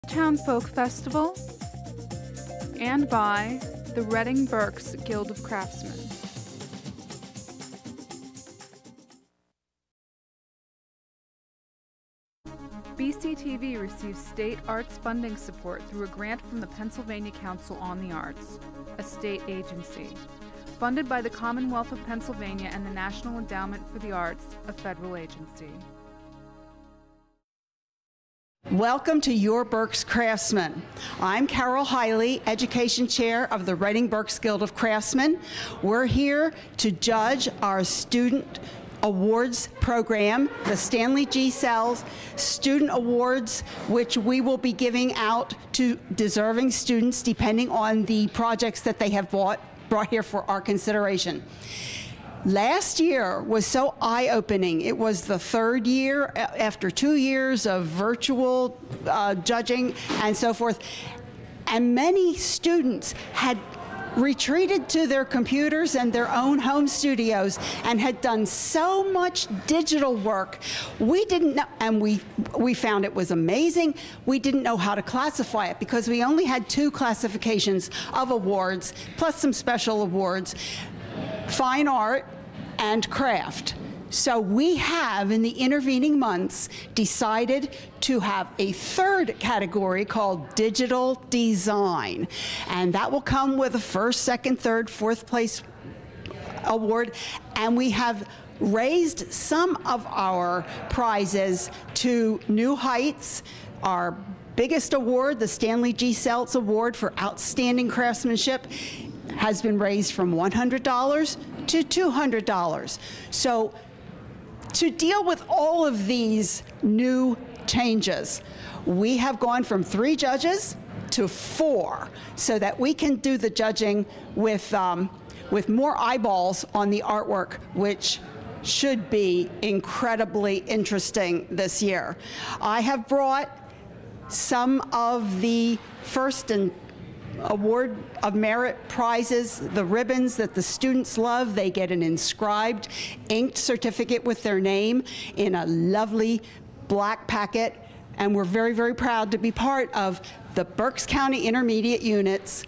Town Folk Festival, and by the Reading-Berks Guild of Craftsmen. BCTV receives state arts funding support through a grant from the Pennsylvania Council on the Arts, a state agency, funded by the Commonwealth of Pennsylvania and the National Endowment for the Arts, a federal agency. Welcome to Your Berks Craftsmen. I'm Carol Haile, Education Chair of the Reading-Berks Guild of Craftsmen. We're here to judge our student awards program, the Stanley G. Sells Student Awards, which we will be giving out to deserving students depending on the projects that they have brought here for our consideration. Last year was so eye-opening. It was the third year after 2 years of virtual judging and so forth. And many students had retreated to their computers and their own home studios and had done so much digital work. We didn't know, and we found it was amazing. We didn't know how to classify it because we only had 2 classifications of awards, plus some special awards. Fine art and craft. So we have, in the intervening months, decided to have a third category called digital design. And that will come with a first, second, third, fourth place award. And we have raised some of our prizes to new heights. Our biggest award, the Stanley G. Seltz Award for Outstanding Craftsmanship, has been raised from $100 to $200. So to deal with all of these new changes, we have gone from 3 judges to 4 so that we can do the judging with more eyeballs on the artwork, which should be incredibly interesting this year. I have brought some of the first and Award of Merit prizes, the ribbons that the students love. They get an inscribed, inked certificate with their name in a lovely black packet. And we're very, very proud to be part of the Berks County Intermediate Unit's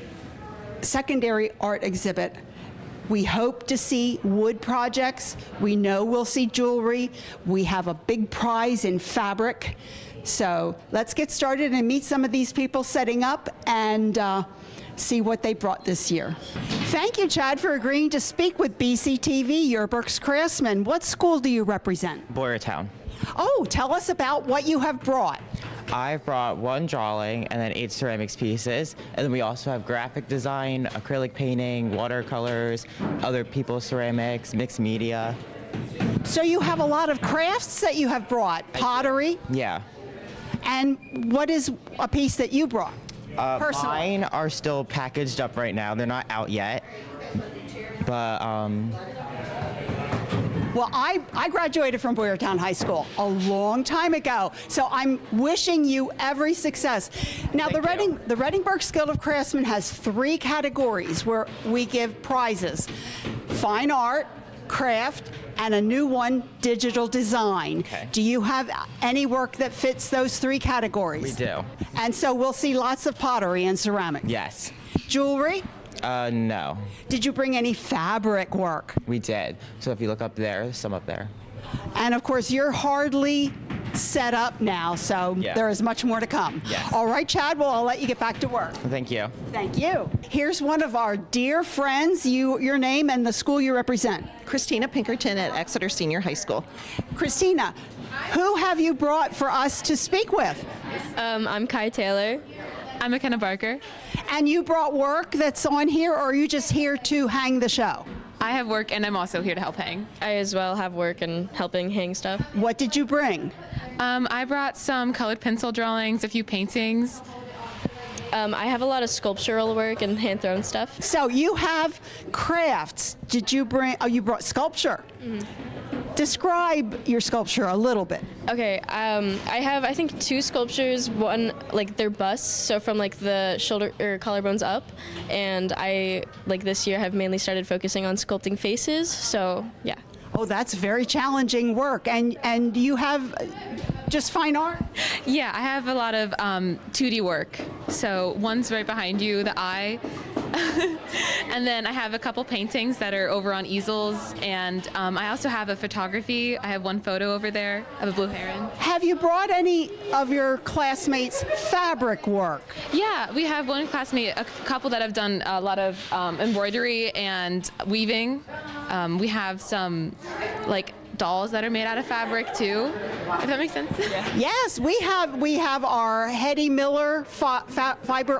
secondary art exhibit. We hope to see wood projects. We know we'll see jewelry. We have a big prize in fabric. So let's get started and meet some of these people setting up and see what they brought this year. Thank you, Chad, for agreeing to speak with BCTV, Your Berks Craftsmen. What school do you represent? Boyertown. Oh, tell us about what you have brought. I've brought 1 drawing and then 8 ceramics pieces. And then we also have graphic design, acrylic painting, watercolors, other people's ceramics, mixed media. So you have a lot of crafts that you have brought. Pottery? Yeah. And what is a piece that you brought? Personally? Mine are still packaged up right now. They're not out yet. But, well, I graduated from Boyertown High School a long time ago, so I'm wishing you every success. Now, the Reading-Berks Guild of Craftsmen has 3 categories where we give prizes: fine art, craft, and a new one, digital design. Okay. Do you have any work that fits those 3 categories? We do. And so we'll see lots of pottery and ceramics. Yes. Jewelry? No. Did you bring any fabric work? We did. So if you look up there, there's some up there. And of course, you're hardly set up now, so there is much more to come. Yes. All right, Chad, well, I'll let you get back to work. Thank you. Thank you. Here's one of our dear friends, your name and the school you represent. Christina Pinkerton at Exeter Senior High School. Christina, who have you brought for us to speak with? I'm Kai Taylor. I'm McKenna Barker. And you brought work that's on here, or are you just here to hang the show? I have work, and I'm also here to help hang. I as well have work and helping hang stuff. What did you bring? I brought some colored pencil drawings, a few paintings. I have a lot of sculptural work and hand-thrown stuff. So you have crafts. Did you bring, oh, you brought sculpture. Mm-hmm. Describe your sculpture a little bit. Okay, I have, I think, 2 sculptures. One, like, they're busts, so from, like, the shoulder or collarbones up. And I, like, this year have mainly started focusing on sculpting faces, so, yeah. Oh, that's very challenging work. And you have just fine art? Yeah, I have a lot of 2D work. So one's right behind you, the eye. And then I have a couple paintings that are over on easels. And I also have a photography. I have one photo over there of a blue heron. Have you brought any of your classmates' fabric work? Yeah, we have one classmate, a couple that have done a lot of embroidery and weaving. We have some like dolls that are made out of fabric too, if that makes sense. Yeah. Yes, we have our Hetty Miller Fiber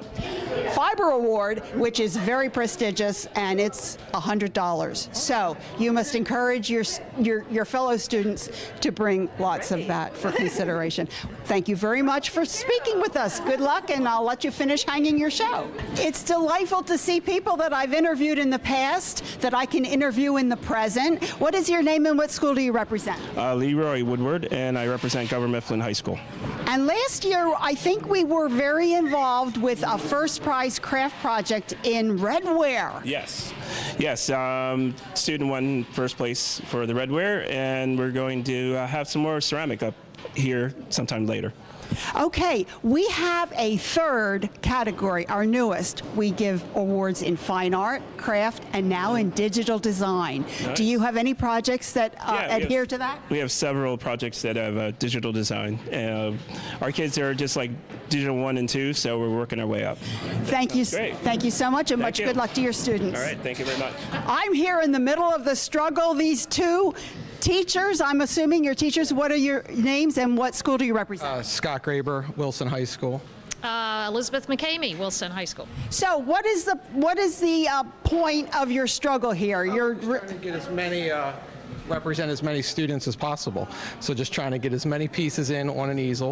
Award, which is very prestigious, and it's $100. So you must encourage your fellow students to bring lots of that for consideration. Thank you very much for speaking with us. Good luck, and I'll let you finish hanging your show. It's delightful to see people that I've interviewed in the past that I can interview in the present. What is your name and what school do you represent? Leroy Woodward, and I represent Governor Mifflin High School. And last year, I think we were very involved with a first prize craft project in redware. Yes. Student won first place for the redware, and we're going to have some more ceramic up here sometime later. Okay, we have a third category, our newest. We give awards in fine art, craft, and now in digital design. Nice. Do you have any projects that adhere to that? We have several projects that have digital design. Our kids are just like digital 1 and 2, so we're working our way up. Thank you. Great. Thank you so much, and much good luck to your students. All right, thank you very much. I'm here in the middle of the struggle. These two teachers, I'm assuming you're teachers. What are your names and what school do you represent? Scott Graber, Wilson High School. Elizabeth McCamey, Wilson High School. So what is the point of your struggle here? You're trying to get as many, represent as many students as possible. So just trying to get as many pieces in on an easel.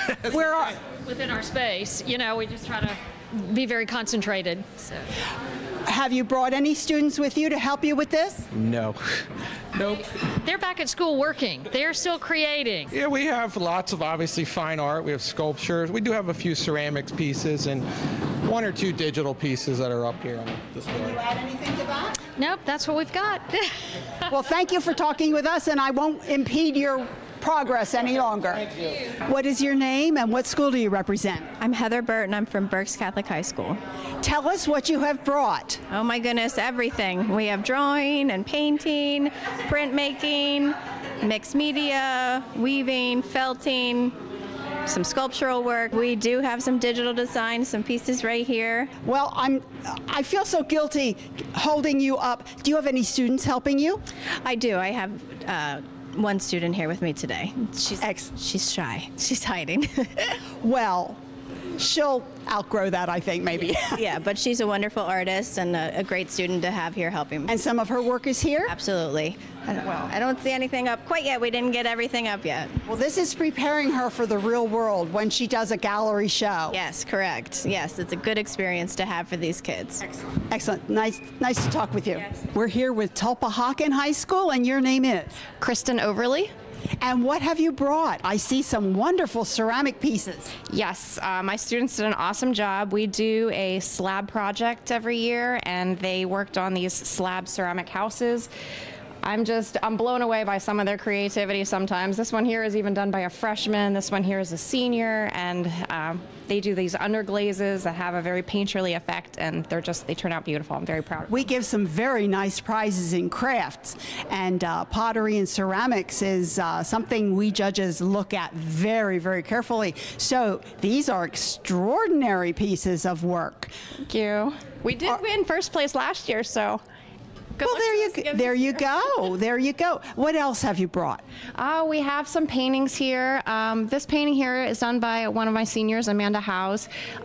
Within our space, you know, we just try to be very concentrated. So. Have you brought any students with you to help you with this? No. Nope. They're back at school working. They're still creating. Yeah, we have lots of obviously fine art. We have sculptures. We do have a few ceramics pieces and 1 or 2 digital pieces that are up here on the display. Can you add anything to that? Nope, that's what we've got. Well, thank you for talking with us, and I won't impede your progress any longer. Thank you. What is your name and what school do you represent? I'm Heather Burt and I'm from Berks Catholic High School. Tell us what you have brought. Oh my goodness, everything. We have drawing and painting, printmaking, mixed media, weaving, felting, some sculptural work. We do have some digital design, some pieces right here. Well, I feel so guilty holding you up. Do you have any students helping you? I do. I have one student here with me today. She's shy. She's hiding. Well, she'll outgrow that, I think, maybe. Yeah, but she's a wonderful artist and a great student to have here helping. And some of her work is here? Absolutely. I don't see anything up quite yet. We didn't get everything up yet. Well, this is preparing her for the real world when she does a gallery show. Yes, correct. Yes, it's a good experience to have for these kids. Excellent. Nice to talk with you. Yes. We're here with Tulpehocken High School, and your name is? Kristen Overly. And what have you brought? I see some wonderful ceramic pieces. Yes, my students did an awesome job. We do a slab project every year, and they worked on these slab ceramic houses. I'm blown away by some of their creativity sometimes. This one here is even done by a freshman. This one here is a senior, and they do these underglazes that have a very painterly effect, and they turn out beautiful. I'm very proud of them. We give some very nice prizes in crafts, and pottery and ceramics is something we judges look at very, very carefully. So these are extraordinary pieces of work. Thank you. We did win first place last year, so. Well, there you go. There you go. What else have you brought? We have some paintings here. This painting here is done by one of my seniors, Amanda Howes.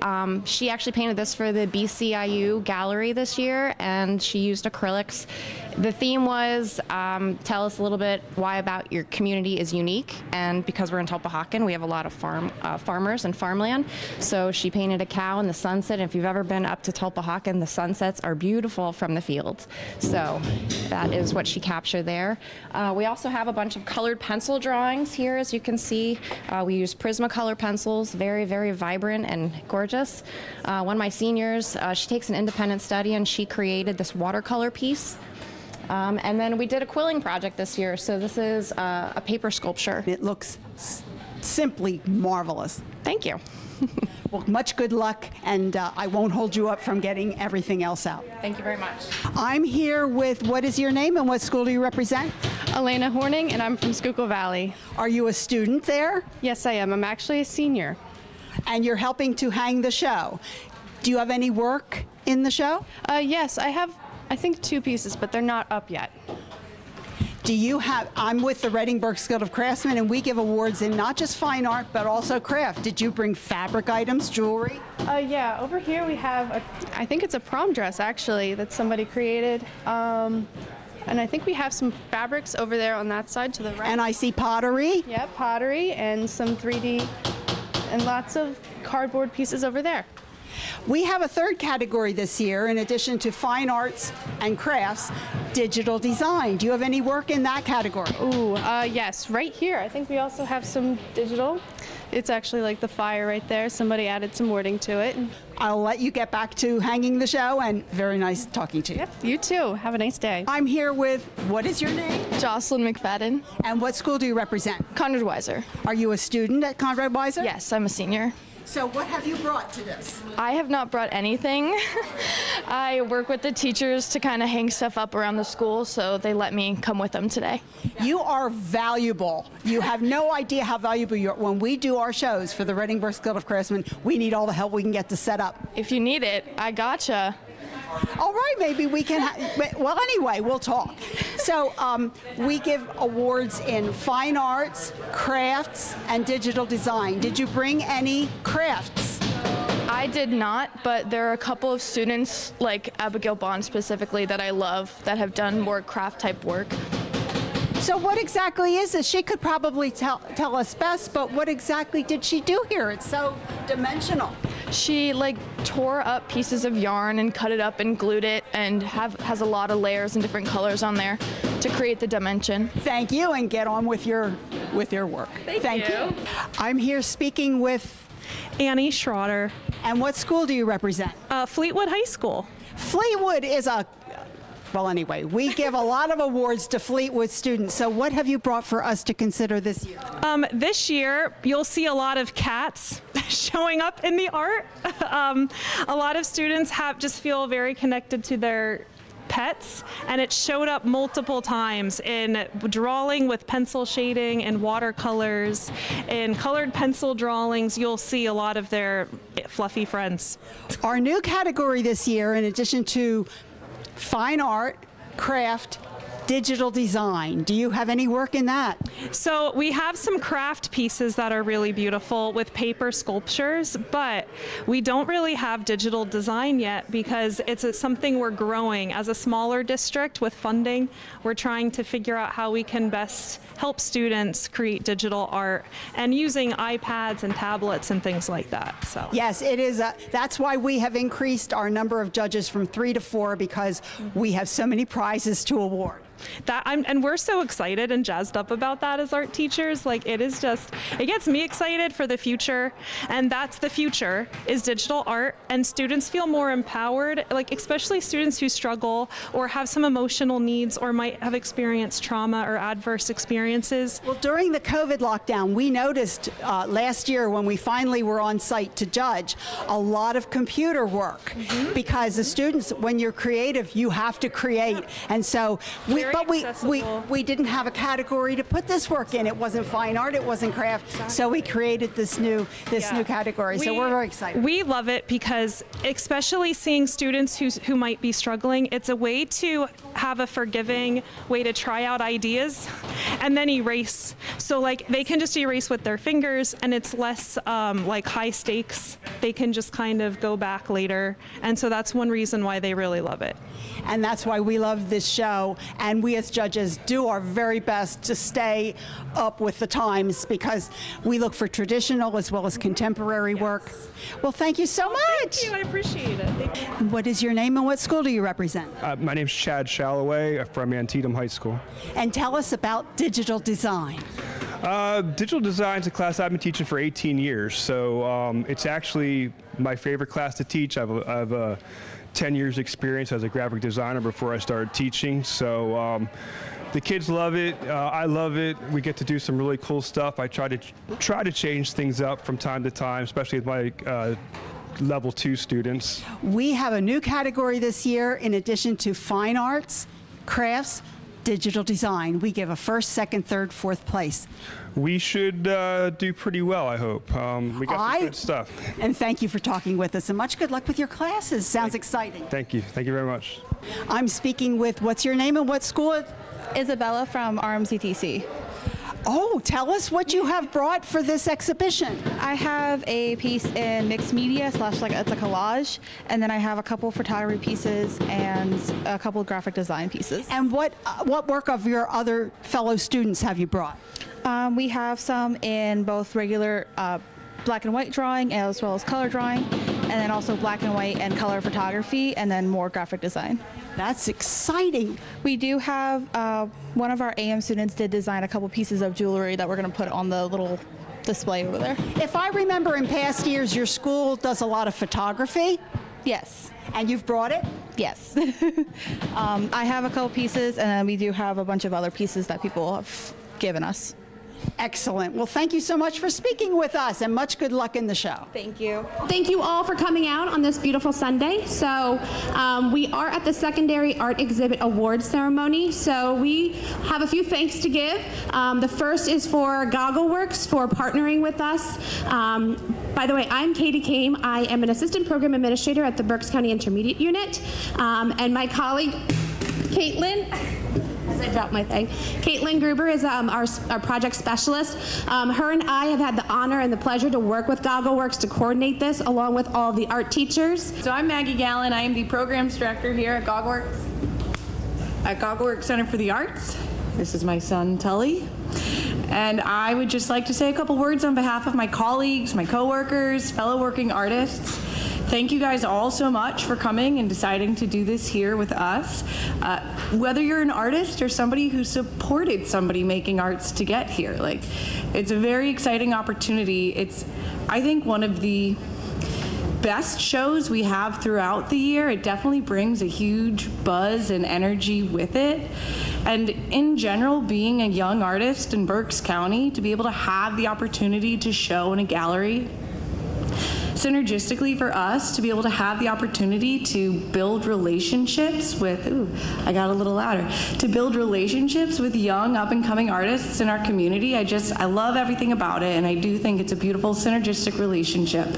She actually painted this for the BCIU gallery this year, and she used acrylics. The theme was tell us a little bit why about your community is unique, and because we're in Tulpehocken, we have a lot of farmers and farmland. So she painted a cow in the sunset. If you've ever been up to Tulpehocken, the sunsets are beautiful from the fields. So that is what she captured there. We also have a bunch of colored pencil drawings here, as you can see. We use Prismacolor pencils, very, very vibrant and gorgeous. One of my seniors, she takes an independent study, and she created this watercolor piece. And then we did a quilling project this year. So this is a paper sculpture. It looks simply marvelous. Thank you. Well, much good luck, and I won't hold you up from getting everything else out. Thank you very much. I'm here with, what is your name and what school do you represent? Elena Horning, and I'm from Schuylkill Valley. Are you a student there? Yes, I am. I'm actually a senior. And you're helping to hang the show. Do you have any work in the show? Yes, I have, I think, 2 pieces, but they're not up yet. Do you have, I'm with the Reading-Berks Guild of Craftsmen, and we give awards in not just fine art, but also craft. Did you bring fabric items, jewelry? Yeah, over here we have, I think it's a prom dress, actually, that somebody created. And I think we have some fabrics over there on that side to the right. And I see pottery. Yeah, pottery and some 3D and lots of cardboard pieces over there. We have a third category this year, in addition to fine arts and crafts, digital design. Do you have any work in that category? Ooh, yes, right here. I think we also have some digital. It's actually like the fire right there. Somebody added some wording to it. I'll let you get back to hanging the show, and very nice talking to you. Yep, you too. Have a nice day. I'm here with, what is your name? Jocelyn McFadden. And what school do you represent? Conrad Weiser. Are you a student at Conrad Weiser? Yes, I'm a senior. So what have you brought to this? I have not brought anything. I work with the teachers to kind of hang stuff up around the school, so they let me come with them today. You are valuable. You have no idea how valuable you are. When we do our shows for the Reading-Berks Guild of Craftsmen, we need all the help we can get to set up. If you need it, I gotcha. All right, maybe we can, well, anyway, we'll talk. So we give awards in fine arts, crafts, and digital design. Did you bring any crafts? I did not, but there are a couple of students, like Abigail Bond specifically, that I love that have done more craft type work. So what exactly is this? She could probably tell us best, but what exactly did she do here? It's so dimensional. She tore up pieces of yarn and cut it up and glued it, and has a lot of layers and different colors on there to create the dimension. Thank you, and get on with your work. Thank you. I'm here speaking with Annie Schroeder. And what school do you represent? Fleetwood High School. Fleetwood is well, anyway, we give a lot of awards to Fleetwood students. So what have you brought for us to consider this year? This year, you'll see a lot of cats showing up in the art. A lot of students just feel very connected to their pets, and it showed up multiple times in drawing with pencil shading and watercolors, in colored pencil drawings. You'll see a lot of their fluffy friends. Our new category this year, in addition to fine art, craft, digital design. Do you have any work in that? So we have some craft pieces that are really beautiful with paper sculptures, but we don't really have digital design yet because it's something we're growing. As a smaller district with funding, we're trying to figure out how we can best help students create digital art and using iPads and tablets and things like that. So yes, it is. That's why we have increased our number of judges from 3 to 4, because we have so many prizes to award. And we're so excited and jazzed up about that as art teachers. It gets me excited for the future, and that's the future, is digital art, and students feel more empowered, especially students who struggle or have some emotional needs or might have experienced trauma or adverse experiences. Well, during the COVID lockdown, we noticed last year when we finally were on site to judge, a lot of computer work, because the students, when you're creative, you have to create. And so we didn't have a category to put this work in. It wasn't fine art, it wasn't craft. So we created this new category. So we're very excited. We love it because, especially seeing students who might be struggling, it's a way to have a forgiving way to try out ideas and then erase. So they can just erase with their fingers, and it's less high stakes. They can just kind of go back later. And so that's one reason why they really love it. And that's why we love this show, and we as judges do our very best to stay up with the times, because we look for traditional as well as contemporary work. Well, thank you so much. Thank you, I appreciate it. Thank you. What is your name and what school do you represent? My name's Chad Shalloway from Antietam High School. And tell us about digital design. Digital design is a class I've been teaching for 18 years, so it's actually my favorite class to teach. I've 10 years experience as a graphic designer before I started teaching, so The kids love it. I love it. We get to do some really cool stuff. I try to change things up from time to time, especially with my level 2 students. We have a new category this year in addition to fine arts, crafts, digital design. We give a first, second, third, fourth place. We should do pretty well, I hope. We got some good stuff. And thank you for talking with us, and much good luck with your classes. Sounds exciting. Thank you. Thank you very much. I'm speaking with, what's your name and what school? Isabella from RMCTC. Oh, tell us what you have brought for this exhibition. I have a piece in mixed media / it's a collage, and then I have a couple photography pieces and a couple graphic design pieces. And what work of your other fellow students have you brought? We have some in both regular black and white drawing as well as color drawing, and then also black and white and color photography, and then more graphic design. That's exciting. We do have one of our AM students did design a couple pieces of jewelry that we're going to put on the little display over there. If I remember in past years, your school does a lot of photography. Yes. And you've brought it? Yes. I have a couple pieces, and then we do have a bunch of other pieces that people have given us. Excellent. Well, thank you so much for speaking with us, and much good luck in the show. Thank you. Thank you all for coming out on this beautiful Sunday. So we are at the Secondary Art Exhibit Awards Ceremony. So we have a few thanks to give. The first is for GoggleWorks for partnering with us. By the way, I'm Katie Kame. I am an Assistant Program Administrator at the Berks County Intermediate Unit. And my colleague, Caitlin, as I drop my thing. Caitlin Gruber is our project specialist. Her and I have had the honor and the pleasure to work with GoggleWorks to coordinate this, along with all the art teachers. So I'm Maggie Gallen. I am the programs director here at GoggleWorks Center for the Arts. This is my son, Tully. And I would just like to say a couple words on behalf of my colleagues, my coworkers, fellow working artists. Thank you guys all so much for coming and deciding to do this here with us. Whether you're an artist or somebody who supported somebody making arts to get here, it's a very exciting opportunity. It's, I think, one of the best shows we have throughout the year. It definitely brings a huge buzz and energy with it. And in general, being a young artist in Berks County, to be able to have the opportunity to show in a gallery, synergistically for us to be able to have the opportunity to build relationships with, I got a little louder, to build relationships with young up-and-coming artists in our community. I love everything about it, and I do think it's a beautiful synergistic relationship.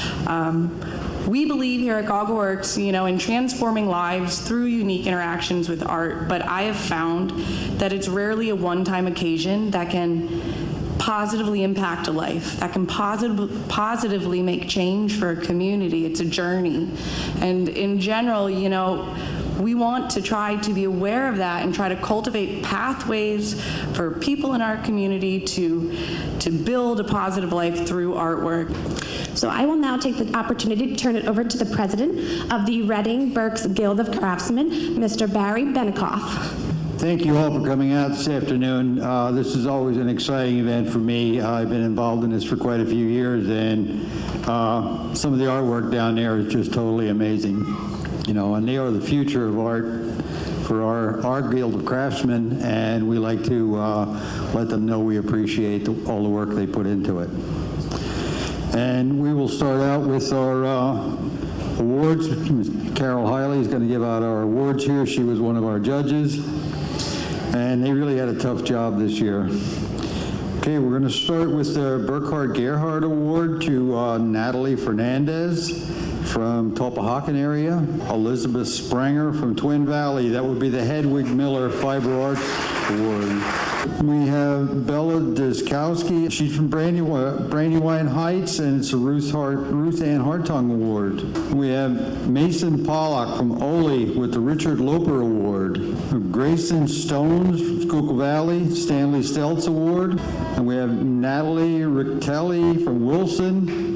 We believe here at GoggleWorks, in transforming lives through unique interactions with art, but I have found that it's rarely a one-time occasion that can positively impact a life, that can positively make change for a community. It's a journey. And in general, we want to try to be aware of that and try to cultivate pathways for people in our community to build a positive life through artwork. So I will now take the opportunity to turn it over to the president of the Reading-Berks Guild of Craftsmen, Mr. Barry Benikoff. Thank you all for coming out this afternoon. This is always an exciting event for me. I've been involved in this for quite a few years, and some of the artwork down there is just totally amazing. And they are the future of art for our Guild of Craftsmen, and we like to let them know we appreciate all the work they put into it. And we will start out with our awards. Carol Haile is going to give out our awards here. She was one of our judges. And they really had a tough job this year. Okay, we're going to start with the Burkhard Gerhard Award to Natalie Fernandez from Tulpehocken area, Elizabeth Spranger from Twin Valley. That would be the Hedwig Miller Fiber Arts Award. We have Bella Deskowski. She's from Brandywine Heights, and it's a Ruth Ann Hartung Award. We have Mason Pollock from Ole with the Richard Loper Award. Grayson Stones from Schuylkill Valley, Stanley Stelz Award. And we have Natalie Rictelli from Wilson.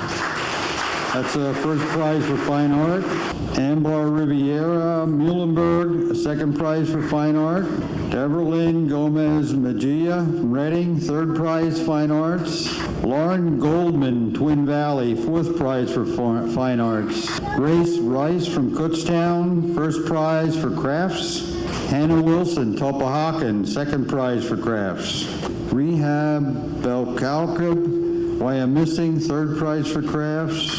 That's a first prize for fine art. Ambar Riviera, Muhlenberg, a second prize for fine art. Deverlyn Gomez Mejia from Reading, third prize, fine arts. Lauren Goldman, Twin Valley, fourth prize for fine arts. Grace Rice from Kutztown, first prize for crafts. Hannah Wilson, Tulpehocken, second prize for crafts. Rehab Belkalkib, Wyomissing, third prize for crafts.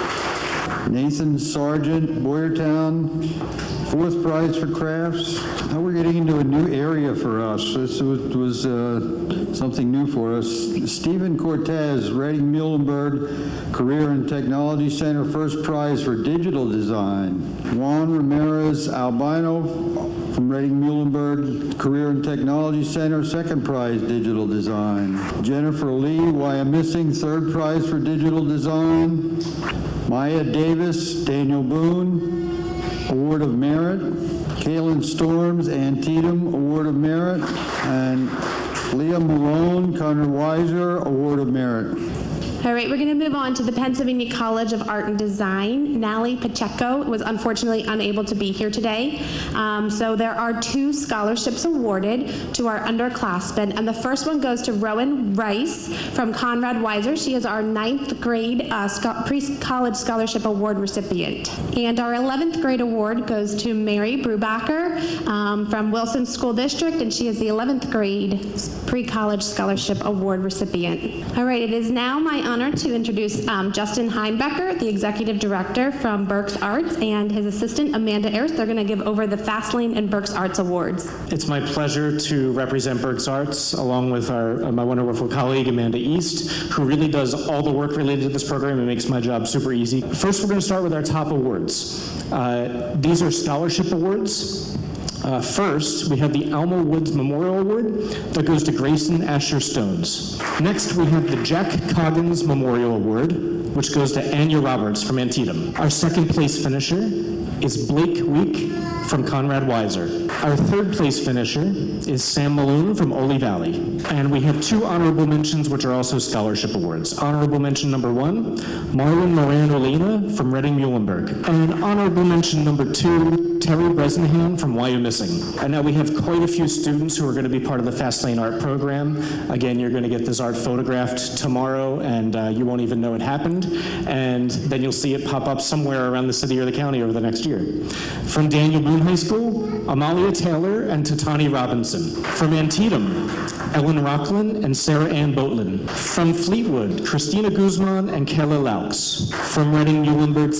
Nathan Sargent, Boyertown, fourth prize for crafts. Now we're getting into a new area for us. This was something new for us. Stephen Cortez, Reading-Berks Career and Technology Center, first prize for digital design. Juan Ramirez Albino from Reading-Berks Career and Technology Center, second prize digital design. Jennifer Lee, Wyomissing, third prize for digital design. Maya Davis, Daniel Boone, Award of Merit. Kaylin Storms, Antietam, Award of Merit. And Leah Malone, Conrad Weiser, Award of Merit. All right, we're going to move on to the Pennsylvania College of Art and Design. Nally Pacheco was unfortunately unable to be here today. So there are 2 scholarships awarded to our underclassmen, and the first one goes to Rowan Rice from Conrad Weiser. She is our 9th grade pre-college scholarship award recipient. And our 11th grade award goes to Mary Brubacher from Wilson School District, and she is the 11th grade pre-college scholarship award recipient. All right, it is now my honor to introduce Justin Heimbecker, the Executive Director from Berks Arts, and his assistant, Amanda Ayers. They're going to give over the Fastlane and Berks Arts Awards. It's my pleasure to represent Berks Arts along with my wonderful colleague, Amanda East, who really does all the work related to this program and makes my job super easy. First, we're going to start with our top awards. These are scholarship awards. First, we have the Alma Woods Memorial Award that goes to Grayson Asher Stones. Next, we have the Jack Coggins Memorial Award, which goes to Anya Roberts from Antietam. Our second place finisher is Blake Week from Conrad Weiser. Our third place finisher is Sam Malone from Ole Valley. And we have 2 honorable mentions, which are also scholarship awards. Honorable mention number 1, Marlon Moran-Olena from Reading-Muhlenberg. And honorable mention number 2, Terry Bresnahan from Wyomissing. And now we have quite a few students who are going to be part of the Fastlane Art program. Again, you're going to get this art photographed tomorrow, and you won't even know it happened. And then you'll see it pop up somewhere around the city or the county over the next year. From Daniel Boone High School, Amalia Taylor and Tatani Robinson. From Antietam, Ellen Rockland and Sarah Ann Boatland. From Fleetwood, Christina Guzman and Kayla Laux. From Reading-Muhlenberg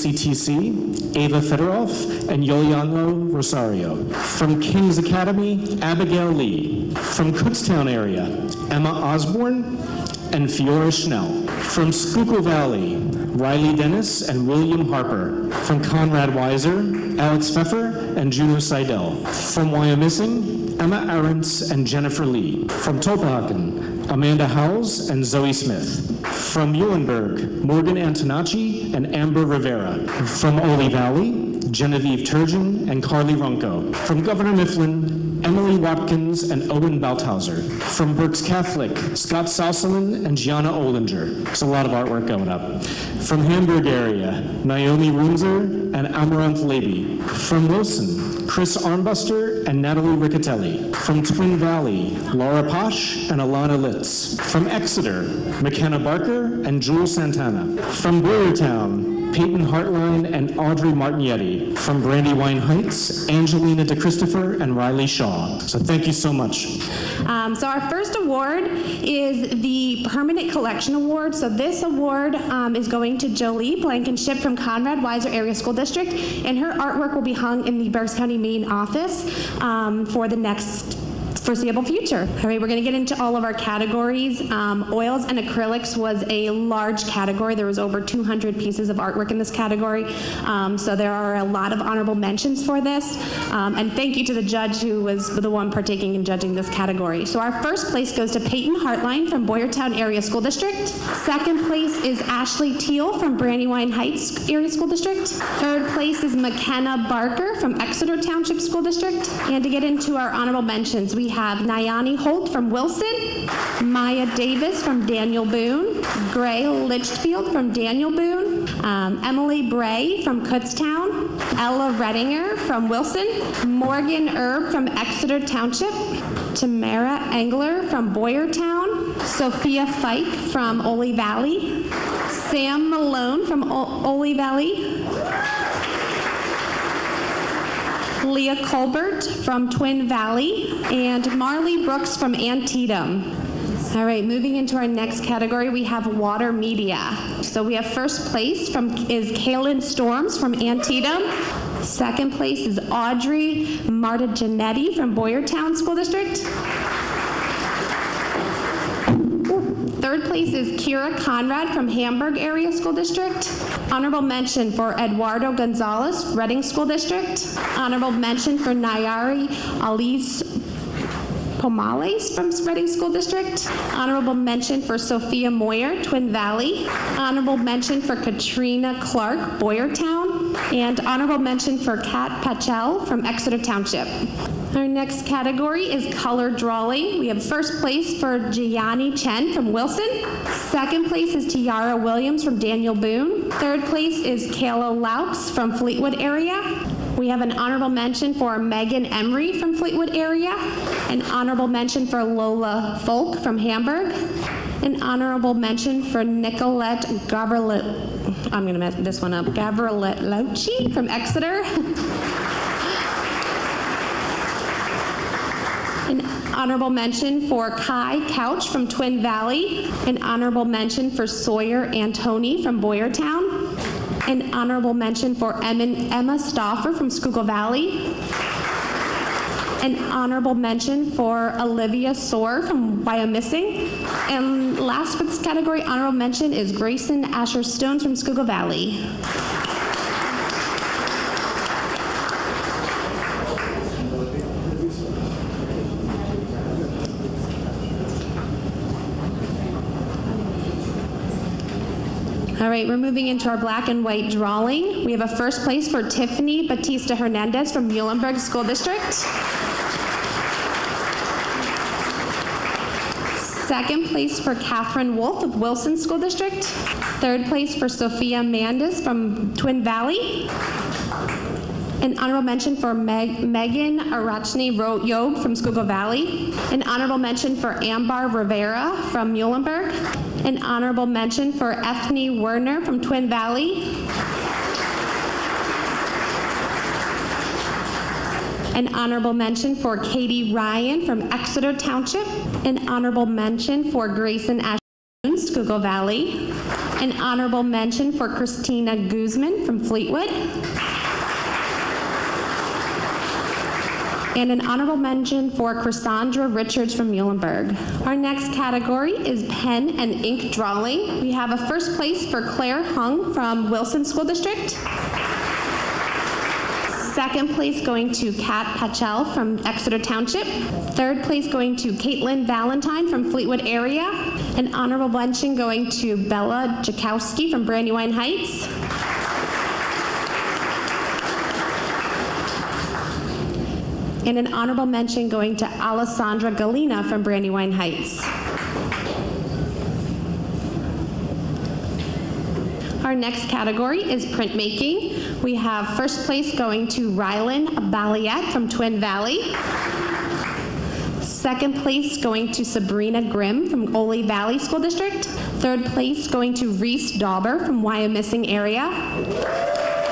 CTC, Ava Fedorov and Yoliano Rosario. From King's Academy, Abigail Lee. From Kutztown area, Emma Osborne and Fiora Schnell. From Schuylkill Valley, Riley Dennis and William Harper. From Conrad Weiser, Alex Pfeffer and Juno Seidel. From Wyomissing, Emma Arentz and Jennifer Lee. From Tulpehocken, Amanda Howells and Zoe Smith. From Muhlenberg, Morgan Antonacci and Amber Rivera. From Ole Valley, Genevieve Turgeon and Carly Runko. From Governor Mifflin, Emily Watkins and Owen Balthauser. From Berks Catholic, Scott Sosselin and Gianna Olinger. There's a lot of artwork going up. From Hamburg area, Naomi Runzer and Amaranth Levy. From Wilson, Chris Armbuster and Natalie Riccatelli. From Twin Valley, Laura Posh and Alana Litz. From Exeter, McKenna Barker and Jewel Santana. From Boyertown, Peyton Hartline and Audrey Martignetti. From Brandywine Heights, Angelina DeChristopher and Riley Shaw. So thank you so much. So our first award is the Permanent Collection Award. So this award is going to Jolie Blankenship from Conrad Weiser Area School District, and her artwork will be hung in the Berks County main office for the next foreseeable future. All right, we're going to get into all of our categories. Oils and acrylics was a large category. There was over 200 pieces of artwork in this category. So there are a lot of honorable mentions for this. And thank you to the judge who was the one partaking in judging this category. So our first place goes to Peyton Hartline from Boyertown Area School District. Second place is Ashley Teal from Brandywine Heights Area School District. Third place is McKenna Barker from Exeter Township School District. And to get into our honorable mentions, we have Nyani Holt from Wilson, Maya Davis from Daniel Boone, Gray Litchfield from Daniel Boone, Emily Bray from Kutztown, Ella Redinger from Wilson, Morgan Erb from Exeter Township, Tamara Engler from Boyertown, Sophia Fike from Ole Valley, Sam Malone from Ole Valley, Leah Colbert from Twin Valley, and Marley Brooks from Antietam. All right, moving into our next category, we have water media. So we have first place is Kaylin Storms from Antietam. Second place is Audrey Martiginetti from Boyertown School District. Third place is Kira Conrad from Hamburg Area School District. Honorable mention for Eduardo Gonzalez, Reading School District. Honorable mention for Nayari Alice Pomales from Reading School District. Honorable mention for Sophia Moyer, Twin Valley. Honorable mention for Katrina Clark, Boyertown. And honorable mention for Kat Pachel from Exeter Township. Our next category is color drawing. We have first place for Gianni Chen from Wilson. Second place is Tiara Williams from Daniel Boone. Third place is Kayla Laux from Fleetwood area. We have an honorable mention for Megan Emery from Fleetwood area. An honorable mention for Lola Folk from Hamburg. An honorable mention for Nicolette Gavrilo, I'm going to mess this one up, Gavrilochi from Exeter. An honorable mention for Kai Couch from Twin Valley. An honorable mention for Sawyer Antoni from Boyertown. An honorable mention for Emma Stauffer from Schuylkill Valley. An honorable mention for Olivia Soar from Wyomissing. And last for this category, honorable mention is Grayson Asher Stones from Schuylkill Valley. All right, we're moving into our black and white drawing. We have a first place for Tiffany Batista Hernandez from Muhlenberg School District. Second place for Catherine Wolf of Wilson School District. Third place for Sophia Mandis from Twin Valley. An honorable mention for Megan Arachne Yob from Schuylkill Valley. An honorable mention for Ambar Rivera from Muhlenberg. An honorable mention for Ethne Werner from Twin Valley. An honorable mention for Katie Ryan from Exeter Township. An honorable mention for Grayson Ashton, Schuylkill Valley. An honorable mention for Christina Guzman from Fleetwood. And an honorable mention for Cassandra Richards from Muhlenberg. Our next category is pen and ink drawing. We have a first place for Claire Hung from Wilson School District. Second place going to Kat Pachel from Exeter Township. Third place going to Caitlin Valentine from Fleetwood area. An honorable mention going to Bella Jakowski from Brandywine Heights. And an honorable mention going to Alessandra Galina from Brandywine Heights. Our next category is printmaking. We have first place going to Rylan Balliet from Twin Valley. Second place going to Sabrina Grimm from Ole Valley School District. Third place going to Reese Dauber from Wyomissing area.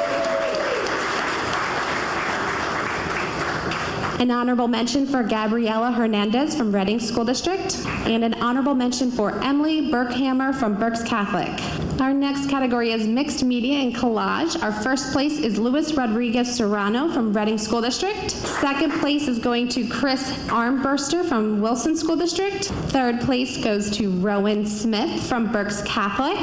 An honorable mention for Gabriela Hernandez from Reading School District, and an honorable mention for Emily Berkhammer from Berks Catholic. Our next category is mixed media and collage. Our first place is Luis Rodriguez Serrano from Reading School District. Second place is going to Chris Armburster from Wilson School District. Third place goes to Rowan Smith from Berks Catholic.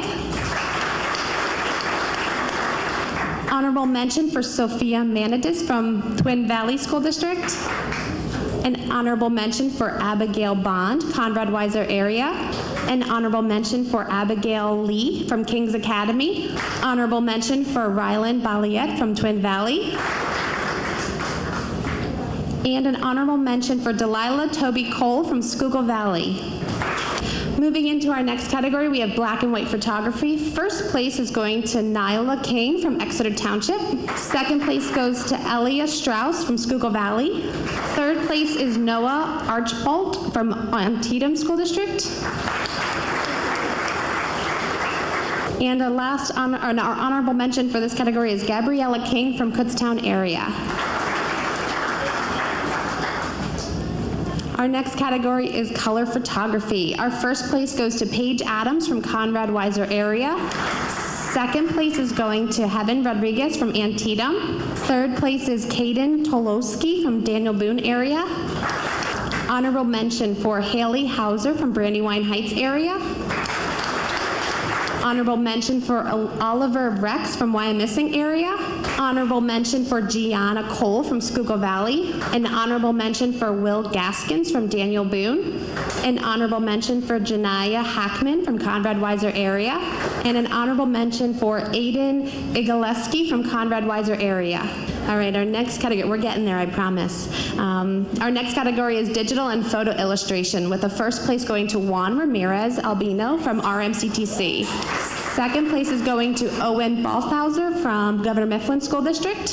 Honorable mention for Sophia Manidis from Twin Valley School District. An honorable mention for Abigail Bond, Conrad Weiser area. An honorable mention for Abigail Lee from King's Academy. Honorable mention for Rylan Balliet from Twin Valley. And an honorable mention for Delilah Toby Cole from Schuylkill Valley. Moving into our next category, we have black and white photography. First place is going to Nyla King from Exeter Township. Second place goes to Elia Strauss from Schuylkill Valley. Third place is Noah Archbold from Antietam School District. And our last our honorable mention for this category is Gabriella King from Kutztown area. Our next category is color photography. Our first place goes to Paige Adams from Conrad Weiser area. Second place is going to Heaven Rodriguez from Antietam. Third place is Caden Tolowski from Daniel Boone area. Honorable mention for Haley Hauser from Brandywine Heights area. Honorable mention for Oliver Rex from Wyomissing area. Honorable mention for Gianna Cole from Schuylkill Valley. An honorable mention for Will Gaskins from Daniel Boone. An honorable mention for Janaya Hackman from Conrad Weiser area. And an honorable mention for Aiden Igaleski from Conrad Weiser area. All right, our next category, we're getting there, I promise. Our next category is digital and photo illustration, with the first place going to Juan Ramirez Albino from RMCTC. Second place is going to Owen Balthauser from Governor Mifflin School District.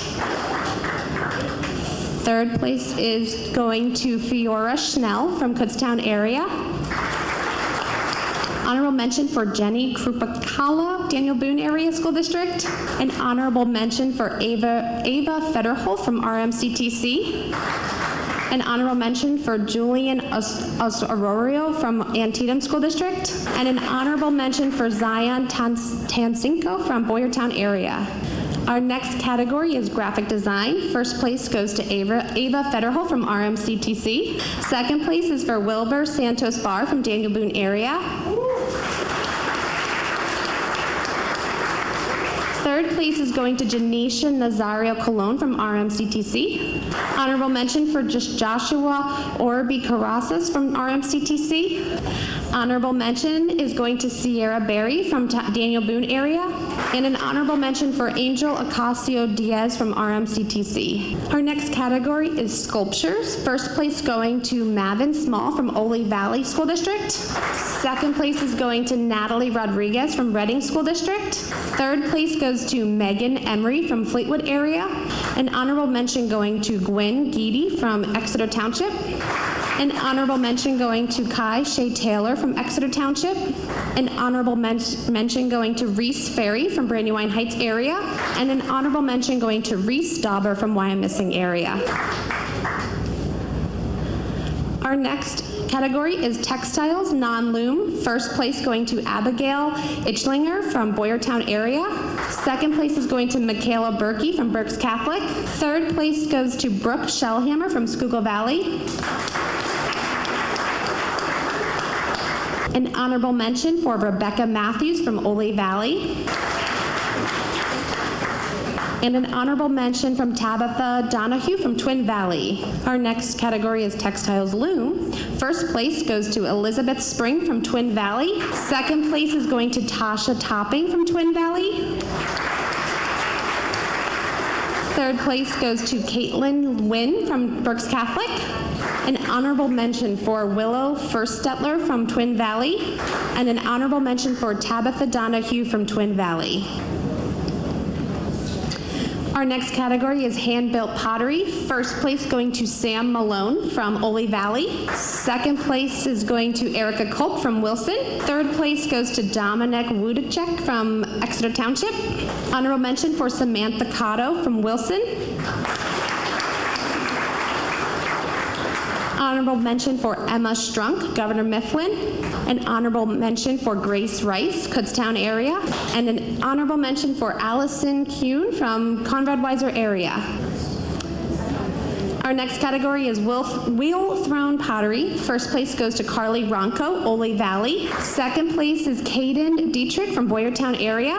Third place is going to Fiora Schnell from Kutztown area. Honorable mention for Jenny Krupakala, Daniel Boone Area School District. An honorable mention for Ava Federholt from RMCTC. An honorable mention for Julian Arorio from Antietam School District. And an honorable mention for Zion Tansinko from Boyertown area. Our next category is graphic design. First place goes to Ava Federholt from RMCTC. Second place is for Wilbur Santos Barr from Daniel Boone area. Third place is going to Janisha Nazario Colon from RMCTC. Honorable mention for Joshua Orby Carrasas from RMCTC. Honorable mention is going to Sierra Berry from Daniel Boone area. And an honorable mention for Angel Ocasio Diaz from RMCTC. Our next category is sculptures. First place going to Mavin Small from Ole Valley School District. Second place is going to Natalie Rodriguez from Reading School District. Third place goes to Megan Emery from Fleetwood area. An honorable mention going to Gwen Geedy from Exeter Township. An honorable mention going to Kai Shea Taylor from Exeter Township. An honorable mention going to Reese Ferry from Brandywine Heights area. And an honorable mention going to Reese Dauber from Wyomissing area. Our next category is textiles, non-loom. First place going to Abigail Itchlinger from Boyertown area. Second place is going to Michaela Berkey from Berks Catholic. Third place goes to Brooke Shellhammer from Schuylkill Valley. An honorable mention for Rebecca Matthews from Ole Valley. And an honorable mention from Tabitha Donahue from Twin Valley. Our next category is textiles loom. First place goes to Elizabeth Spring from Twin Valley. Second place is going to Tasha Topping from Twin Valley. Third place goes to Caitlin Wynn from Berks Catholic. An honorable mention for Willow Firstetler from Twin Valley. And an honorable mention for Tabitha Donahue from Twin Valley. Our next category is hand-built pottery. First place going to Sam Malone from Ole Valley. Second place is going to Erica Culp from Wilson. Third place goes to Dominic Wudacek from Exeter Township. Honorable mention for Samantha Cotto from Wilson. Honorable mention for Emma Strunk, Governor Mifflin. An honorable mention for Grace Rice, Kutztown area. And an honorable mention for Allison Kuhn from Conrad Weiser area. Our next category is wheel thrown pottery. First place goes to Carly Ronco, Ole Valley. Second place is Caden Dietrich from Boyertown area.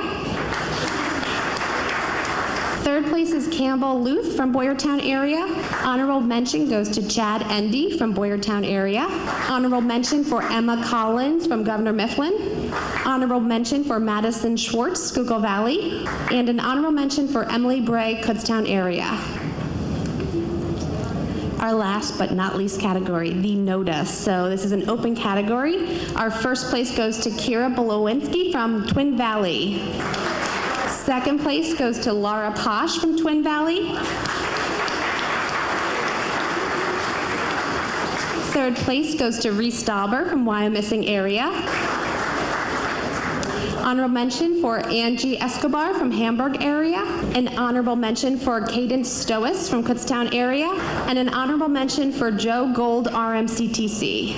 Third place is Campbell Luth from Boyertown area. Honorable mention goes to Chad Endy from Boyertown area. Honorable mention for Emma Collins from Governor Mifflin. Honorable mention for Madison Schwartz, Schuylkill Valley. And an honorable mention for Emily Bray, Kutztown area. Our last but not least category, the NODA. So this is an open category. Our first place goes to Kira Bolowinski from Twin Valley. Second place goes to Laura Posh from Twin Valley. Third place goes to Reese Dauber from Wyomissing area. Honorable mention for Angie Escobar from Hamburg area. An honorable mention for Cadence Stois from Kutztown area. And an honorable mention for Joe Gold, RMCTC.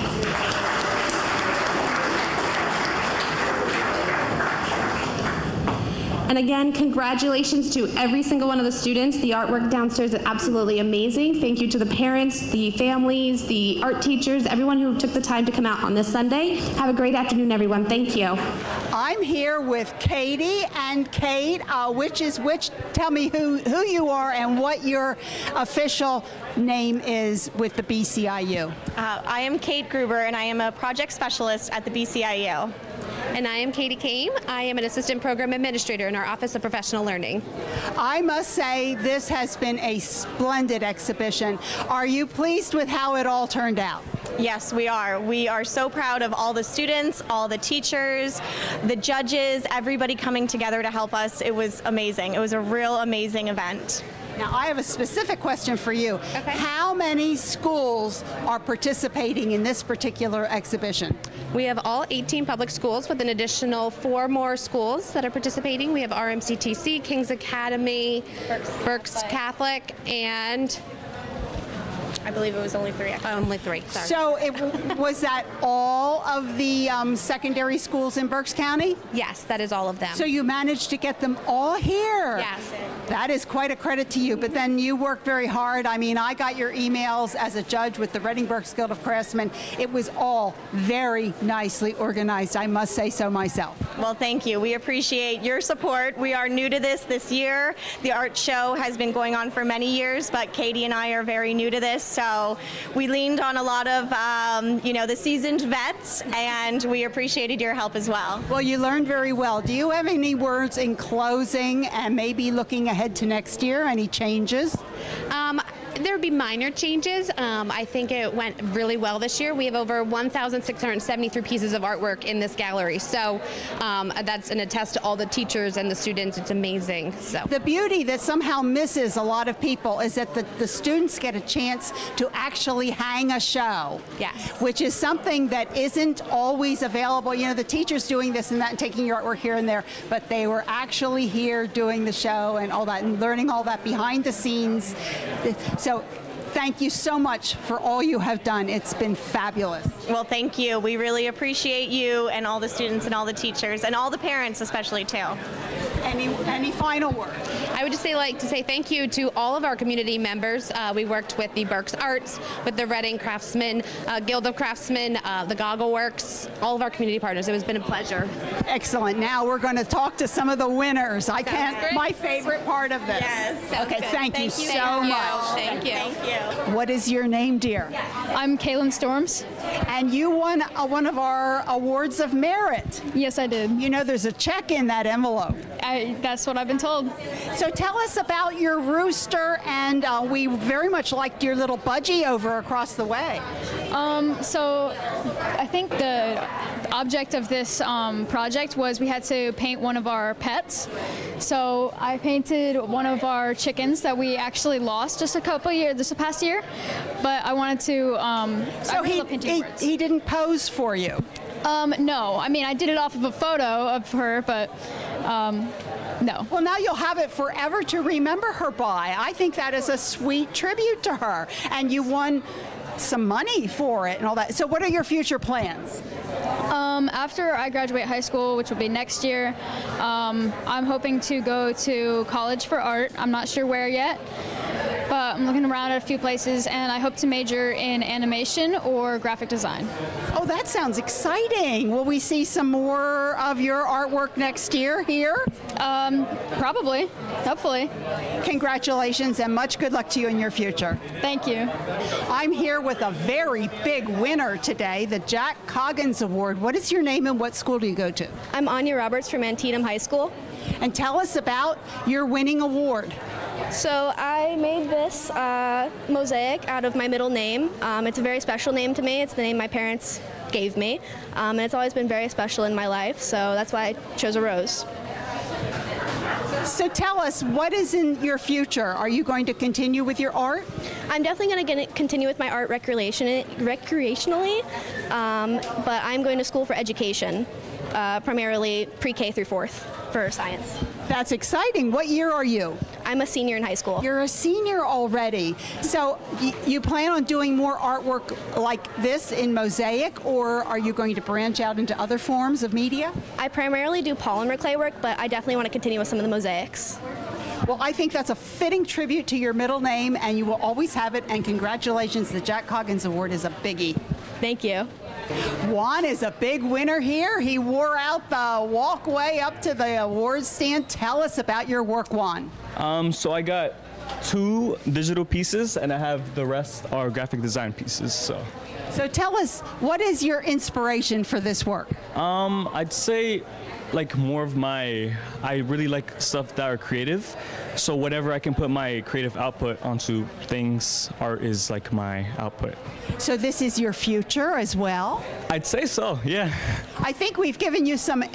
And again, congratulations to every single one of the students. The artwork downstairs is absolutely amazing. Thank you to the parents, the families, the art teachers, everyone who took the time to come out on this Sunday. Have a great afternoon, everyone. Thank you. I'm here with Katie and Kate. Which is which? Tell me who you are and what your official name is with the BCIU. I am Kate Gruber, and I am a project specialist at the BCIU. And I am Katie Kame. I am an assistant program administrator in our Office of Professional Learning. I must say this has been a splendid exhibition. Are you pleased with how it all turned out? Yes, we are. We are so proud of all the students, all the teachers, the judges, everybody coming together to help us. It was amazing. It was a real amazing event. Now, I have a specific question for you. Okay. How many schools are participating in this particular exhibition? We have all 18 public schools with an additional 4 more schools that are participating. We have RMCTC, King's Academy, Berks Catholic, and I believe it was only 3. Only 3, sorry. So was that all of the secondary schools in Berks County? Yes, that is all of them. So you managed to get them all here? Yes. That is quite a credit to you, but then you worked very hard. I mean, I got your emails as a judge with the Reading-Berks Guild of Craftsmen. It was all very nicely organized, I must say so myself. Well, thank you. We appreciate your support. We are new to this year. The art show has been going on for many years, but Katie and I are very new to this, so we leaned on a lot of, the seasoned vets, and we appreciated your help as well. Well, you learned very well. Do you have any words in closing and maybe looking ahead to next year? Any changes? There would be minor changes. I think it went really well this year. We have over 1,673 pieces of artwork in this gallery. So that's an attest to all the teachers and the students. It's amazing. So the beauty that somehow misses a lot of people is that the students get a chance to actually hang a show. Yes. Which is something that isn't always available. You know, the teachers doing this and that and taking your artwork here and there, but they were actually here doing the show and all that and learning all that behind the scenes. So thank you so much for all you have done. It's been fabulous. Well, thank you. We really appreciate you and all the students and all the teachers and all the parents especially too. Any final words? I would just like to say thank you to all of our community members. We worked with the Berks Arts, with the Reading Craftsmen, Guild of Craftsmen, the GoggleWorks, all of our community partners. It has been a pleasure. Excellent. Now we're going to talk to some of the winners. My favorite part of this. Yes. Okay, thank you so much. Thank you. What is your name, dear? I'm Kaylin Storms. And you won one of our awards of merit. Yes, I did. You know, there's a check in that envelope. That's what I've been told. So tell us about your rooster, and we very much liked your little budgie over across the way. So I think the object of this project was we had to paint one of our pets. So I painted one of our chickens that we actually lost just this past year, but I wanted to. So he didn't pose for you? No, I mean I did it off of a photo of her, but no. Well, now you'll have it forever to remember her by. I think that is a sweet tribute to her, and you won some money for it and all that. So what are your future plans? After I graduate high school, which will be next year, I'm hoping to go to college for art. I'm not sure where yet, but I'm looking around at a few places, and I hope to major in animation or graphic design. Oh, that sounds exciting. Will we see some more of your artwork next year here? Probably, hopefully. Congratulations and much good luck to you in your future. Thank you. I'm here with a very big winner today, the Jack Coggins Award. What is your name and what school do you go to? I'm Anya Roberts from Antietam High School. And tell us about your winning award. So I made this mosaic out of my middle name. It's a very special name to me. It's the name my parents gave me. And it's always been very special in my life, so that's why I chose a rose. So tell us, what is in your future? Are you going to continue with your art? I'm definitely going to continue with my art recreationally, but I'm going to school for education. primarily pre-K through 4th for science. That's exciting. What year are you? I'm a senior in high school. You're a senior already. So you plan on doing more artwork like this in mosaic, or are you going to branch out into other forms of media? I primarily do polymer clay work, but I definitely want to continue with some of the mosaics. Well, I think that's a fitting tribute to your middle name, and you will always have it, and congratulations. The Jack Coggins Award is a biggie. Thank you. Juan is a big winner here. He wore out the walkway up to the awards stand. Tell us about your work, Juan. So I got 2 digital pieces, and I have the rest are graphic design pieces. So tell us, what is your inspiration for this work? I'd say like more of I really like stuff that are creative. So whatever I can put my creative output onto things, art is like my output. So this is your future as well? I'd say so, yeah. I think we've given you some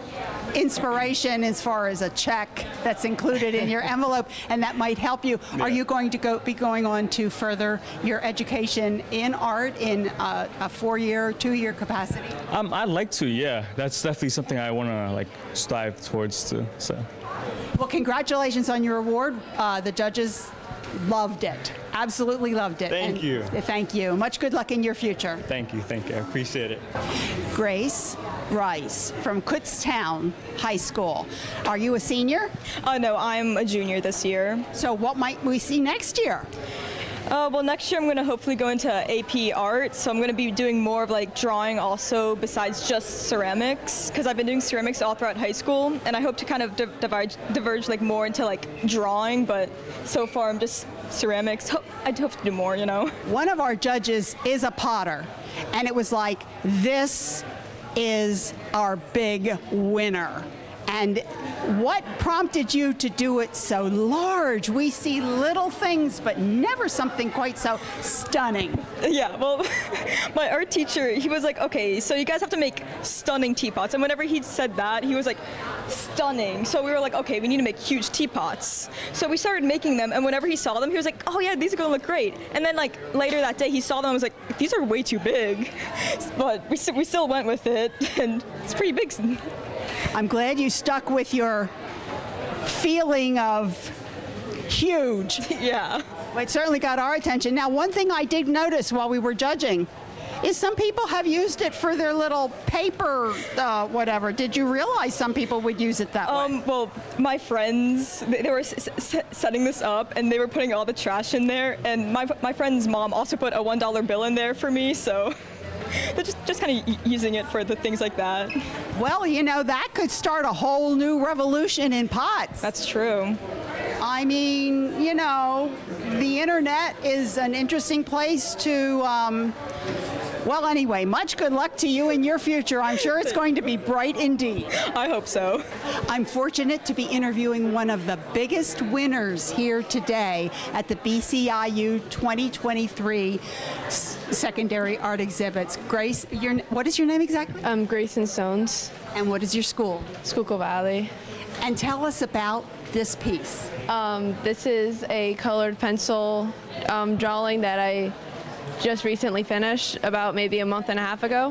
inspiration as far as a check that's included in your envelope, and that might help you. Yeah. Are you going to be going on to further your education in art in a 4-year, 2-year capacity? I'd like to, yeah. That's definitely something I want to like strive towards too. So. Well, congratulations on your award. The judges loved it. Absolutely loved it. Thank you. Thank you. Much good luck in your future. Thank you. Thank you. I appreciate it. Grace Rice from Kutztown High School. Are you a senior? No, I'm a junior this year. So what might we see next year? Well, next year I'm going to hopefully go into AP art, so I'm going to be doing more of like drawing also besides just ceramics, because I've been doing ceramics all throughout high school, and I hope to kind of diverge like more into like drawing, but so far I'm just ceramics. I'd hope to do more, you know. One of our judges is a potter, and it was like, this is our big winner. And what prompted you to do it so large? We see little things, but never something quite so stunning. Yeah, well, my art teacher, he was like, okay, so you guys have to make stunning teapots. And whenever he said that, he was like, stunning. So we were like, okay, we need to make huge teapots. So we started making them, and whenever he saw them, he was like, oh yeah, these are gonna look great. And then like later that day, he saw them and was like, these are way too big. But we still went with it, and it's pretty big. I'm glad you stuck with your feeling of huge. Yeah. It certainly got our attention. Now, one thing I did notice while we were judging is some people have used it for their little paper, whatever. Did you realize some people would use it that way? Well, my friends, they were setting this up, and they were putting all the trash in there, and my friend's mom also put a $1 bill in there for me, so they're just kind of using it for the things like that. Well, you know, that could start a whole new revolution in pots. That's true. I mean, you know, the internet is an interesting place to, well, anyway, much good luck to you in your future. I'm sure it's going to be bright indeed. I hope so. I'm fortunate to be interviewing one of the biggest winners here today at the BCIU 2023 Secondary Art Exhibits. Grace, what is your name exactly? Grayson Stones. And what is your school? Schuylkill Valley. And tell us about this piece. This is a colored pencil drawing that I just recently finished about maybe a month and a half ago.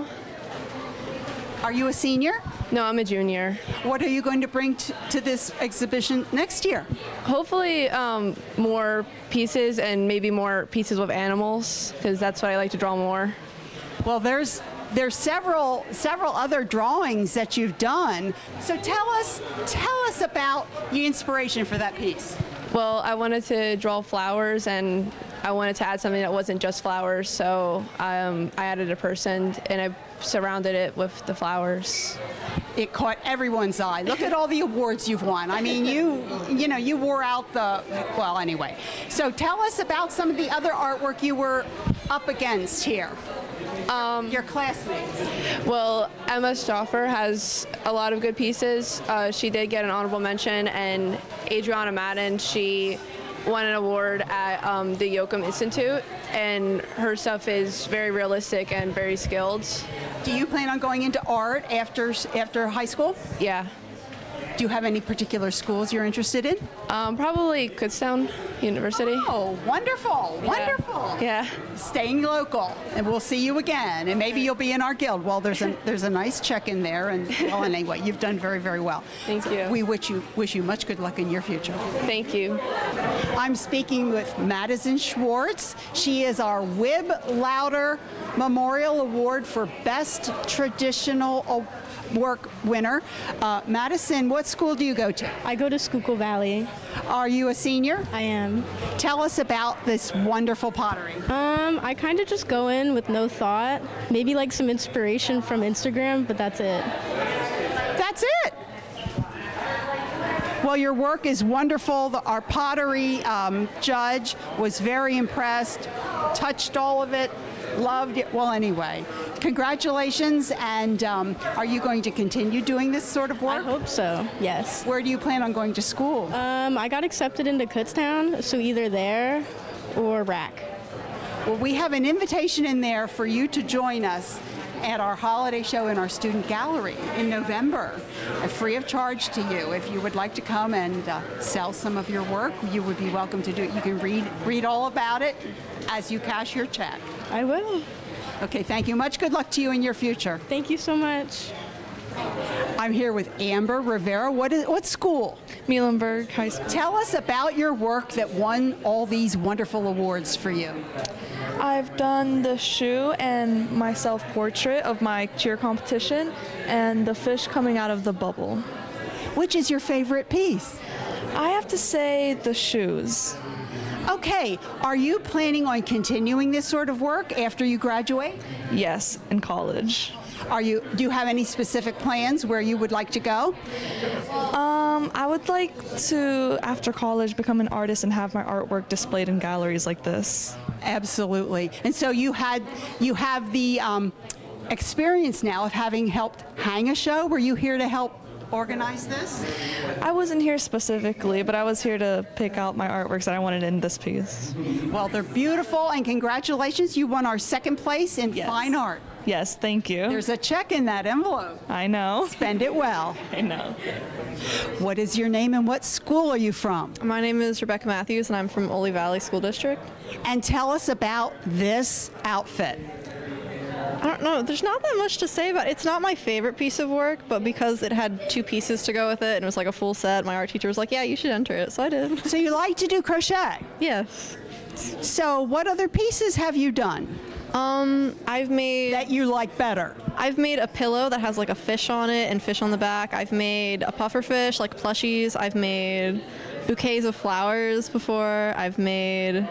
Are you a senior? No, I'm a junior. What are you going to bring to this exhibition next year? Hopefully more pieces, and maybe more pieces with animals, because that's what I like to draw more. Well, there's several other drawings that you've done. So tell us about the inspiration for that piece. Well, I wanted to draw flowers, and I wanted to add something that wasn't just flowers, so I added a person, and I surrounded it with the flowers. It caught everyone's eye. Look at all the awards you've won. I mean, you wore out the, well, anyway. So tell us about some of the other artwork you were up against here. Your classmates. Well, Emma Stauffer has a lot of good pieces. She did get an honorable mention, and Adriana Madden, she won an award at the Yoakum Institute, and her stuff is very realistic and very skilled. Do you plan on going into art after high school? Yeah. Do you have any particular schools you're interested in? Probably Kutztown University. Oh, wonderful, wonderful. Yeah. Staying local, and we'll see you again, and maybe you'll be in our guild. Well, there's a nice check in there, and well, anyway, you've done very, very well. Thank you. We wish you much good luck in your future. Thank you. I'm speaking with Madison Schwartz. She is our Wib Louder Memorial Award for Best Traditional Work winner. Madison, what school do you go to? I go to Schuylkill Valley. Are you a senior? I am. Tell us about this wonderful pottery. I kind of just go in with no thought. Maybe like some inspiration from Instagram, but that's it. That's it. Well, your work is wonderful. Our pottery judge was very impressed, touched all of it, loved it. Well, anyway, congratulations. And are you going to continue doing this sort of work? I hope so, yes. Where do you plan on going to school? I got accepted into Kutztown, so either there or RAC. Well, we have an invitation in there for you to join us at our holiday show in our student gallery in November, free of charge to you. If you would like to come and sell some of your work, you would be welcome to do it. You can read all about it as you cash your check. I will. Okay, thank you. Much good luck to you in your future. Thank you so much. I'm here with Amber Rivera. What school? Reading-Berks High School. Tell us about your work that won all these wonderful awards for you. I've done the shoe and my self-portrait of my cheer competition and the fish coming out of the bubble. Which is your favorite piece? I have to say the shoes. Okay, are you planning on continuing this sort of work after you graduate? Yes, in college. Do you have any specific plans where you would like to go? I would like to, after college, become an artist and have my artwork displayed in galleries like this. Absolutely. And so you have the experience now of having helped hang a show. Were you here to help organize this? I wasn't here specifically, but I was here to pick out my artworks that I wanted in this piece. Well, they're beautiful, and congratulations. You won our second place in fine art. Yes, thank you. There's a check in that envelope. I know. Spend it well. I know. What is your name and what school are you from? My name is Rebecca Matthews, and I'm from Ole Valley School District. And tell us about this outfit. I don't know. There's not that much to say about it. It's not my favorite piece of work, but because it had 2 pieces to go with it and it was like a full set, my art teacher was like, yeah, you should enter it. So I did. So you like to do crochet? Yes. So what other pieces have you done? I've made... That you like better? I've made a pillow that has like a fish on it and fish on the back. I've made a puffer fish, like plushies. I've made bouquets of flowers before. I've made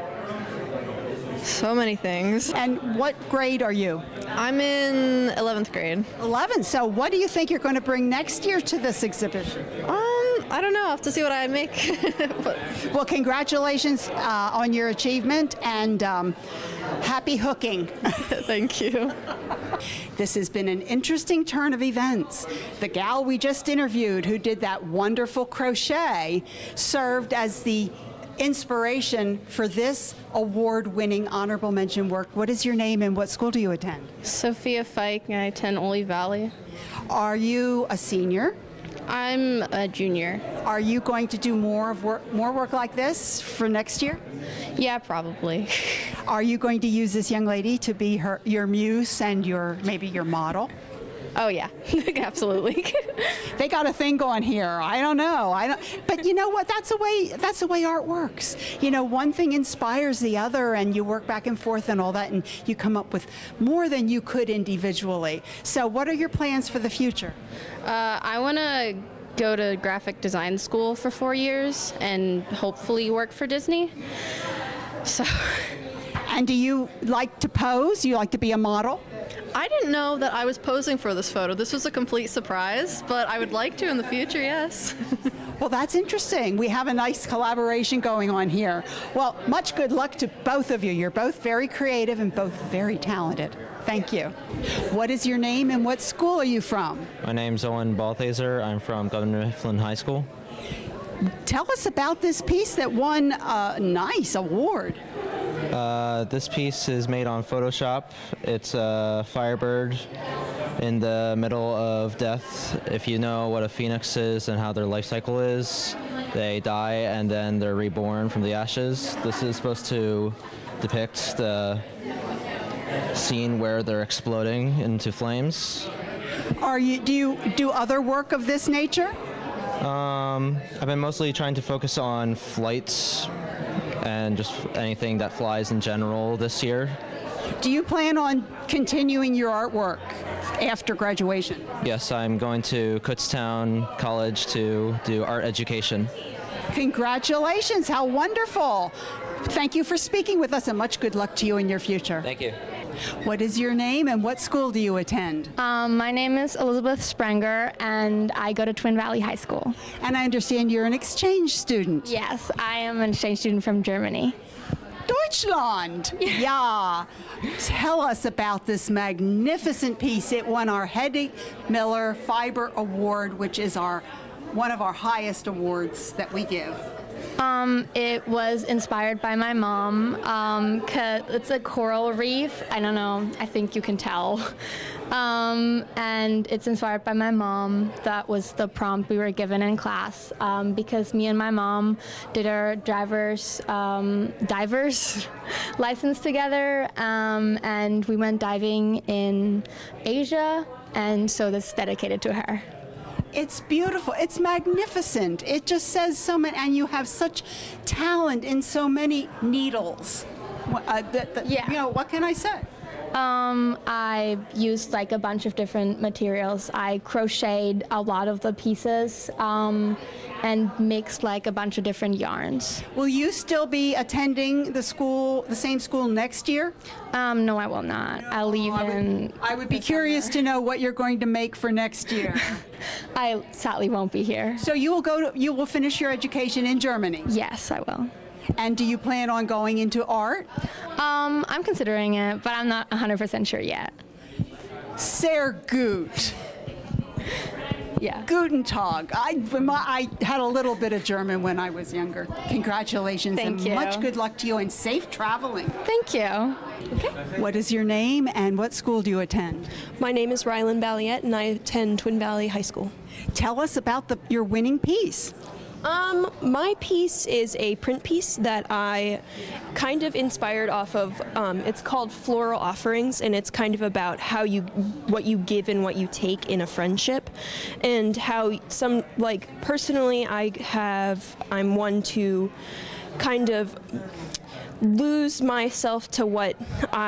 so many things. And what grade are you? I'm in 11th grade. 11th. So what do you think you're going to bring next year to this exhibition? I don't know. I'll have to see what I make. Well, congratulations on your achievement, and happy hooking. Thank you. This has been an interesting turn of events. The gal we just interviewed who did that wonderful crochet served as the inspiration for this award-winning honorable mention work. What is your name and what school do you attend? Sophia Fike, and I attend Ole Valley. Are you a senior? I'm a junior. Are you going to do more work like this for next year? Yeah, probably. Are you going to use this young lady to be your muse and maybe your model? Oh yeah, absolutely. They got a thing going here. I don't know. But you know what? That's the way art works. You know, one thing inspires the other, and you work back and forth and all that, and you come up with more than you could individually. So, what are your plans for the future? I want to go to graphic design school for 4 years and hopefully work for Disney. So. And do you like to pose? Do you like to be a model? I didn't know that I was posing for this photo. This was a complete surprise, but I would like to in the future, yes. Well, that's interesting. We have a nice collaboration going on here. Well, much good luck to both of you. You're both very creative and both very talented. Thank you. What is your name and what school are you from? My name's Owen Balthaser. I'm from Governor Mifflin High School. Tell us about this piece that won a nice award. This piece is made on Photoshop. It's a Firebird in the middle of death. If you know what a phoenix is and how their life cycle is, they die and then they're reborn from the ashes. This is supposed to depict the scene where they're exploding into flames. Do you do other work of this nature? I've been mostly trying to focus on flights and just anything that flies in general this year. Do you plan on continuing your artwork after graduation? Yes, I'm going to Kutztown College to do art education. Congratulations, how wonderful. Thank you for speaking with us and much good luck to you in your future. Thank you. What is your name and what school do you attend? My name is Elizabeth Sprenger and I go to Twin Valley High School. And I understand you're an exchange student. Yes, I am an exchange student from Germany. Deutschland! Yeah. Tell us about this magnificent piece. It won our Hedy Miller Fiber Award, which is one of our highest awards that we give. It was inspired by my mom. 'Cause it's a coral reef. I don't know. I think you can tell. And it's inspired by my mom. That was the prompt we were given in class because me and my mom did our divers license together, and we went diving in Asia, and so this is dedicated to her. It's beautiful. It's magnificent. It just says so many, and you have such talent in so many needles. Yeah. You know, what can I say? I used like a bunch of different materials. I crocheted a lot of the pieces and mixed like a bunch of different yarns. Will you still be attending the same school next year? No, I will not. No, I'll leave I would be curious to know what you're going to make for next year. I sadly won't be here. So you will finish your education in Germany? Yes, I will. And do you plan on going into art? I'm considering it, but I'm not 100% sure yet. Sehr gut. Yeah. Guten Tag. I had a little bit of German when I was younger. Congratulations. Thank you. Much good luck to you and safe traveling. Thank you. Okay. What is your name and what school do you attend? My name is Rylan Balliette and I attend Twin Valley High School. Tell us about your winning piece. My piece is a print piece that I kind of inspired off of, it's called Floral Offerings, and it's kind of about what you give and what you take in a friendship, and how personally I'm one to kind of lose myself to what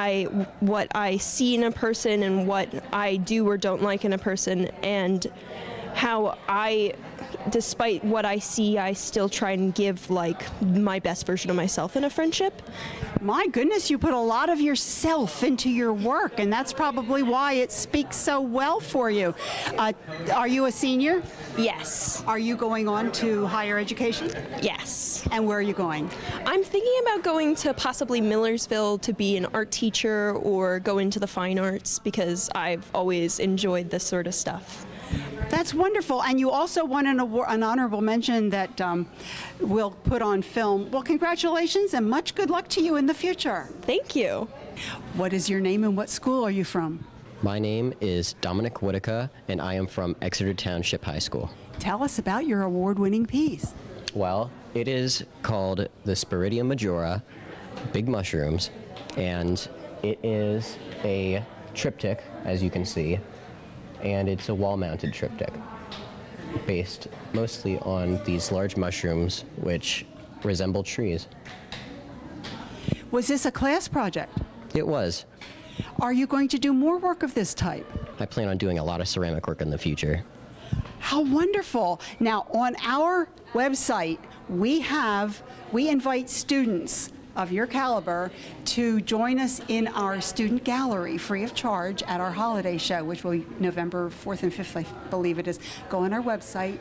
I see in a person and what I do or don't like in a person, and how despite what I see, I still try and give my best version of myself in a friendship. My goodness, you put a lot of yourself into your work, and that's probably why it speaks so well for you. Are you a senior? Yes. Are you going on to higher education? Yes. And where are you going? I'm thinking about going to possibly Millersville to be an art teacher or go into the fine arts because I've always enjoyed this sort of stuff. That's wonderful. And you also won an honorable mention that we'll put on film. Well, congratulations and much good luck to you in the future. Thank you. What is your name and what school are you from? My name is Dominic Whitaker, and I am from Exeter Township High School. Tell us about your award-winning piece. Well, it is called the Spiridium Majora, Big Mushrooms, and it is a triptych, as you can see, and it's a wall-mounted triptych based mostly on these large mushrooms which resemble trees. Was this a class project? It was. Are you going to do more work of this type? I plan on doing a lot of ceramic work in the future. How wonderful. Now, on our website, we invite students of your caliber to join us in our student gallery free of charge at our holiday show, which will be November 4th and 5th, I believe it is. Go on our website,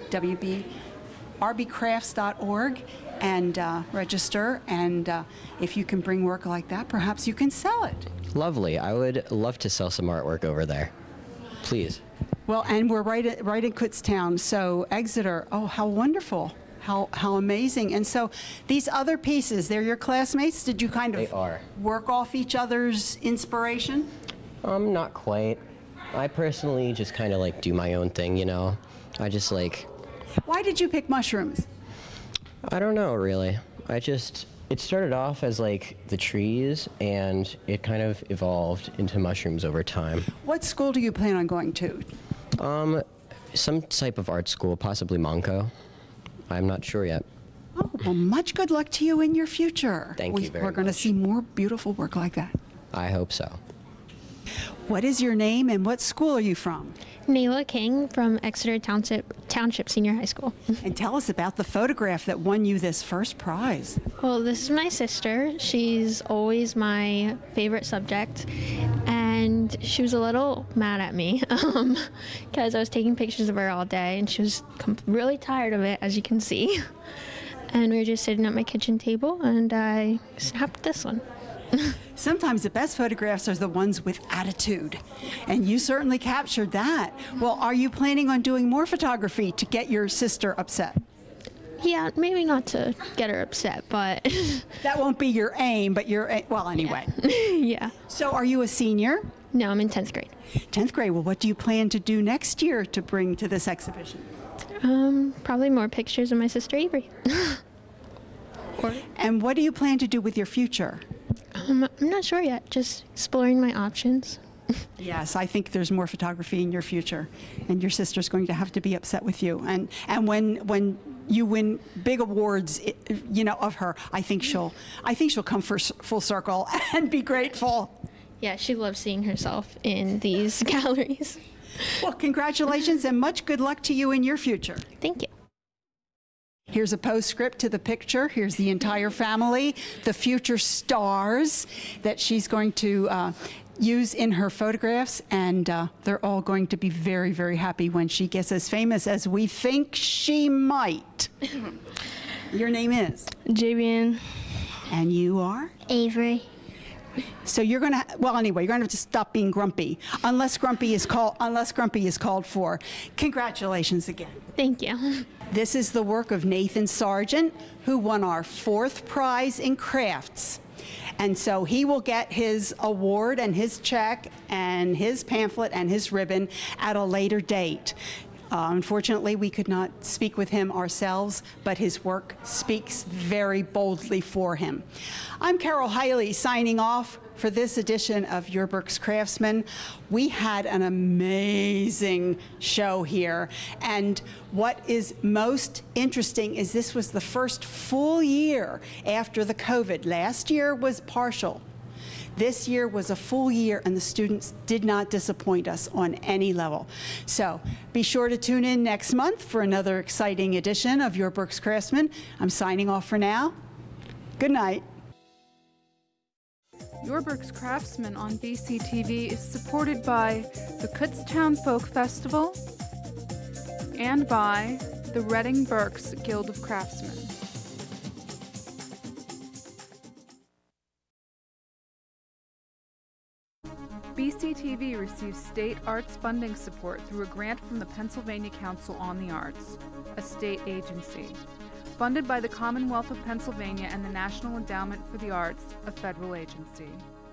rbcrafts.org, and register. And if you can bring work like that, perhaps you can sell it. Lovely. I would love to sell some artwork over there. Please. Well, and we're right in Kutztown, so Exeter. Oh, how wonderful. How amazing. And so these other pieces, they're your classmates? Did you kind of work off each other's inspiration? Not quite. I personally just kind of like do my own thing, you know. I just like... Why did you pick mushrooms? I don't know, really. It started off as like the trees, and it kind of evolved into mushrooms over time. What school do you plan on going to? Some type of art school, possibly Monco. I'm not sure yet. Oh, well, much good luck to you in your future. Thank you very much. We're going to see more beautiful work like that. I hope so. What is your name and what school are you from? Nayla King from Exeter Township Senior High School. And tell us about the photograph that won you this first prize. Well, this is my sister. She's always my favorite subject. And she was a little mad at me because I was taking pictures of her all day and she was really tired of it, as you can see. And we were just sitting at my kitchen table and I snapped this one. Sometimes the best photographs are the ones with attitude, and you certainly captured that. Well, are you planning on doing more photography to get your sister upset? Yeah, maybe not to get her upset, but... That won't be your aim, but well, anyway. Yeah. So are you a senior? No, I'm in 10th grade. 10th grade. Well, what do you plan to do next year to bring to this exhibition? Probably more pictures of my sister Avery. And what do you plan to do with your future? I'm not sure yet, just exploring my options. Yes, I think there's more photography in your future, and your sister's going to have to be upset with you. And when you win big awards, you know, of her, I think she'll come full circle and be grateful. Yeah, she loves seeing herself in these galleries. Well, congratulations and much good luck to you in your future. Thank you. Here's a postscript to the picture. Here's the entire family, the future stars that she's going to use in her photographs, and they're all going to be very, very happy when she gets as famous as we think she might. Your name is? Javian. And you are? Avery. So you're gonna, well, anyway, you're gonna have to stop being grumpy, unless grumpy is called for. Congratulations again. Thank you. This is the work of Nathan Sargent, who won our 4th prize in crafts. And so he will get his award and his check and his pamphlet and his ribbon at a later date. Unfortunately, we could not speak with him ourselves, but his work speaks very boldly for him. I'm Carol Haile signing off for this edition of Your Berks Craftsmen. We had an amazing show here, and what is most interesting is this was the first full year after the COVID. Last year was partial. This year was a full year, and the students did not disappoint us on any level. So be sure to tune in next month for another exciting edition of Your Berks Craftsmen. I'm signing off for now. Good night. Your Berks Craftsmen on BCTV is supported by the Kutztown Folk Festival and by the Reading-Berks Guild of Craftsmen. BCTV receives state arts funding support through a grant from the Pennsylvania Council on the Arts, a state agency, funded by the Commonwealth of Pennsylvania and the National Endowment for the Arts, a federal agency.